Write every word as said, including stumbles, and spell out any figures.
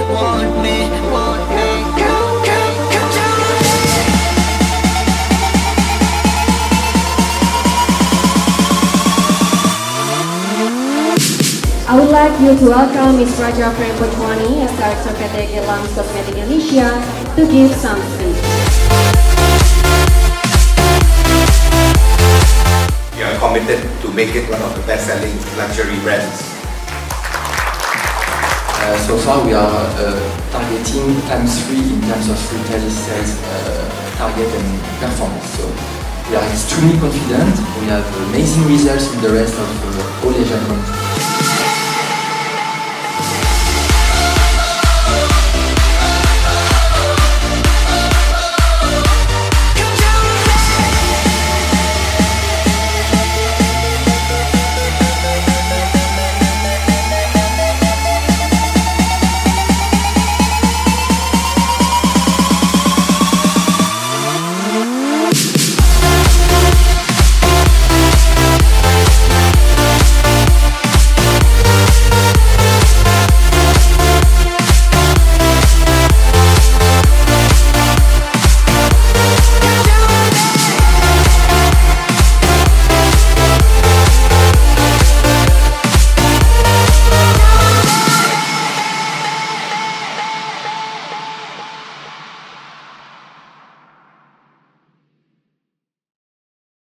want me, want me. Come, come, come to me. I would like you to welcome Miss Raja Prem Bojwani, as Director P T Gelang Cosmetic Indonesia, to give some speech. We are committed to make it one of the best-selling luxury brands. Uh, so far we are uh, targeting times three in terms of retail sales uh, target and performance. So we are extremely confident. We have amazing results in the rest of uh, all Asian countries.